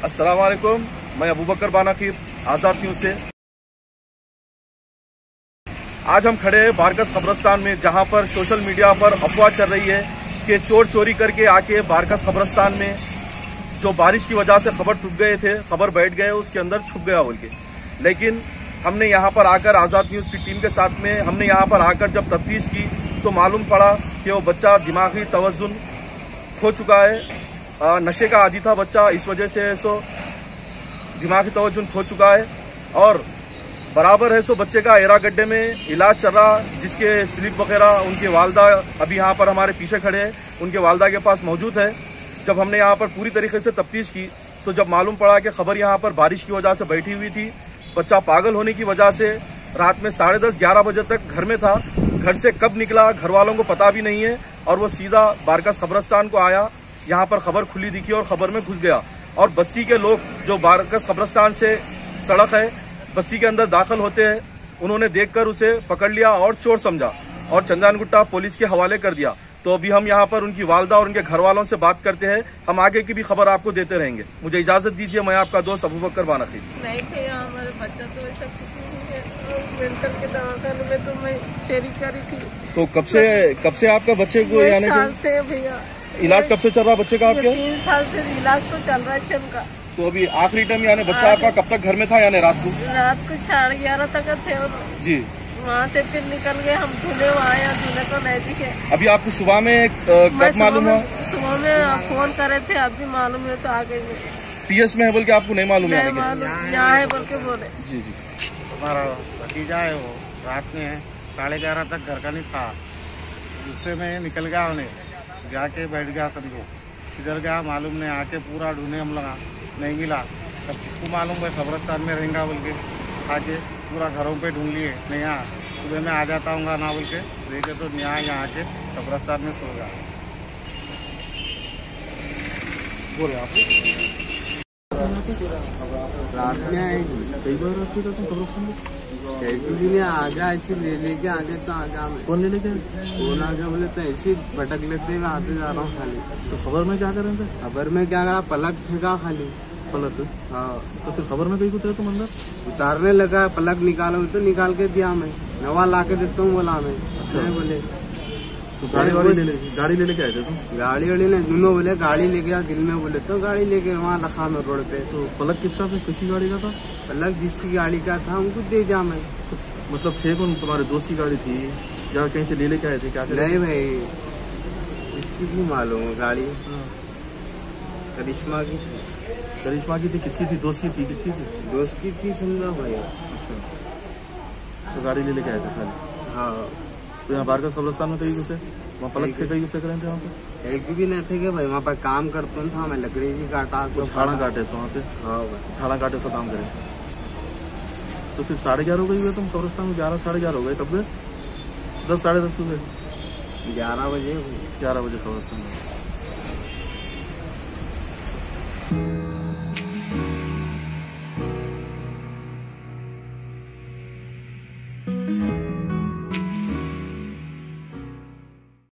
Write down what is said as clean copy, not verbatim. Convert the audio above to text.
अस्सलाम वालेकुम, मैं अबू बकर बानाकीर आज़ाद न्यूज़ से। आज हम खड़े हैं बारकस कब्रिस्तान में, जहां पर सोशल मीडिया पर अफवाह चल रही है कि चोर चोरी करके आके बारकस कब्रिस्तान में जो बारिश की वजह से खबर टूट गए थे, खबर बैठ गए, उसके अंदर छुप गया बोल के। लेकिन हमने यहां पर आकर आज़ाद न्यूज़ की टीम के साथ में हमने यहां पर आकर जब तफ्तीश की तो मालूम पड़ा कि वो बच्चा दिमागी तवज्जुन खो चुका है। नशे का आदी था बच्चा, इस वजह से सो दिमागी तवज्जुन खो चुका है और बराबर है सो बच्चे का एरा गड्ढे में इलाज चल रहा, जिसके स्लिप वगैरह उनके वालदा अभी यहाँ पर हमारे पीछे खड़े हैं, उनके वालदा के पास मौजूद है। जब हमने यहाँ पर पूरी तरीके से तफ्तीश की तो जब मालूम पड़ा कि खबर यहाँ पर बारिश की वजह से बैठी हुई थी, बच्चा पागल होने की वजह से रात में 10:30-11 बजे तक घर में था। घर से कब निकला घर वालों को पता भी नहीं है और वो सीधा बारकस कब्रिस्तान को आया। यहाँ पर खबर खुली दिखी और खबर में घुस गया और बस्ती के लोग जो बारकस कब्रिस्तान से सड़क है बस्ती के अंदर दाखिल होते हैं, उन्होंने देखकर उसे पकड़ लिया और चोर समझा और चंदनगुट्टा पुलिस के हवाले कर दिया। तो अभी हम यहाँ पर उनकी वालदा और उनके घर वालों से बात करते हैं। हम आगे की भी खबर आपको देते रहेंगे। मुझे इजाजत दीजिए, मैं आपका दोस्त अबू बकर बानाकीर। नहीं थे हमारे बच्चा तो ऐसा मेंटल के दवाखाने में तो मैं शेयरिंग करी थी। तो कब से आपका बच्चे को यानी साल से भैया इलाज कब से चल रहा बच्चे का आपके? 3 साल से इलाज तो चल रहा है उनका। तो अभी आखिरी टाइम यानी बच्चा आपका कब तक घर में था यानी रात को 11:30 तक थे जी। वहाँ से फिर निकल गए, हम धुले वहाँ या धुले तो नहीं दिखे। अभी आपको सुबह में कब मालूम हुआ? सुबह में फोन करे थे, अभी मालूम है तो आ गई। टीएस में है बोल के आपको नहीं मालूम है? यहाँ है बोल के बोले। जी जी। हमारा भतीजा है, वो रात में 11:30 तक घर का नहीं था, गुस्से में निकल गया, उन्हें जाके बैठ गया, समझो किधर गया मालूम नहीं। आके पूरा ढूंढे हम लगा, नहीं मिला। तब किसको मालूम है कब्रिस्तान में रहेगा बोल के आके पूरा घरों पे ढूंढ लिए। नहीं यहाँ सुबह में आ जाता हूँ ना बोल के देखे तो यहाँ आके कब्रिस्तान में सो गया। बोले आप रात में आएगी कई बार आपके तो कब्रिस्तान में आगा ऐसे लेके आगे तो आगा में कौन ले लेके फोन आ गया, बोले तो ऐसे भटक लेते मैं आते जा रहा हूँ खाली। तो खबर में क्या करें? खबर में क्या करा, पलक फेंका खाली। पलक? हाँ। तो फिर खबर में कहीं कुछ तुम अंदर उतारने लगा, पलक निकालो तो निकाल के दिया, मैं नवा ला के देता हूँ बोला मैं। अच्छा। बोले तो गाड़ी ले लेके आए थे तुम? गाड़ी वाड़ी ने दोनों बोले गाड़ी लेके आ, दिल में बोले तो गाड़ी लेके वहाँ रखा मैं रोड पे। तो पलक किसका था, किसी गाड़ी का था? पलक जिसकी गाड़ी का था उनको दे दिया मैं। तो मतलब थे कौन, तुम्हारे दोस्त की गाड़ी थी या कहीं से ले लेके आए थे? क्या नहीं भाई, इसकी भी मालूम है गाड़ी करिश्मा की थी। करिश्मा की थी? किसकी थी? दोस्त की थी? किसकी थी? दोस्त की थी समझा भाई। अच्छा, तो गाड़ी ले लेके आए थे खाली? हाँ। तो यहाँ बारकस कब्रिस्तान में कहीं घुसे, वहाँ पलक फेंक रहे थे? वहाँ पे एक भी नहीं थे कि भाई, वहाँ पर काम करता था मैं, लकड़ी भी काटा, झाड़ा काटे वहाँ पे? हाँ, झाड़ा काटे सब काम करे। तो फिर 11:30 हो गई हुए तुम कब्रिस्तान में? 11 साढ़े 11 हो गए? कब गए? 10 साढ़े 10 हुए? 11 बजे। 11 बजे कब्रिस्तान में।